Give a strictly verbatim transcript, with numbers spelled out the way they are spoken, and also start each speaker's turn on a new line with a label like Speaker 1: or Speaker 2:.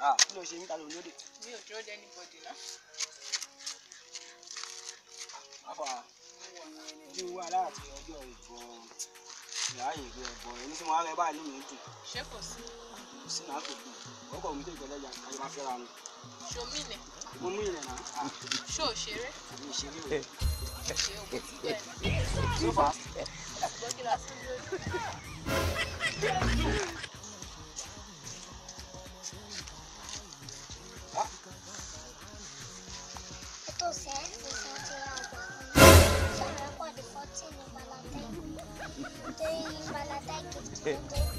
Speaker 1: Ah, kí ló ṣe níta ló lóde?
Speaker 2: Mi ò dúró dé anybody náà.
Speaker 1: Àfà ojú wa láti ọjọ́ ìbọn ìráyè ìgbé ẹ̀bọ̀n ẹni tí mo wá rẹ báyìí nínú ìdùn.
Speaker 2: Ṣé kò sí?
Speaker 1: Kò sí náà kò dùn. Ọkọ̀ mi tó ìgbẹ́lẹ́jà ayé máa fẹ́ra wọn.
Speaker 2: Ṣo mí nẹ̀?
Speaker 1: Mo mú ilẹ̀ náà.
Speaker 2: Ṣó ṣeré?
Speaker 1: Àbí ìṣeré o.
Speaker 2: Ṣé o kò tí bẹ́ẹ̀?
Speaker 1: So far.
Speaker 2: Ṣùgbọ́n kí la tún lórí?
Speaker 3: Ito sir, isa siya ako. Sa ako di fourteen ni Balatay. Ito yung Balatay gift.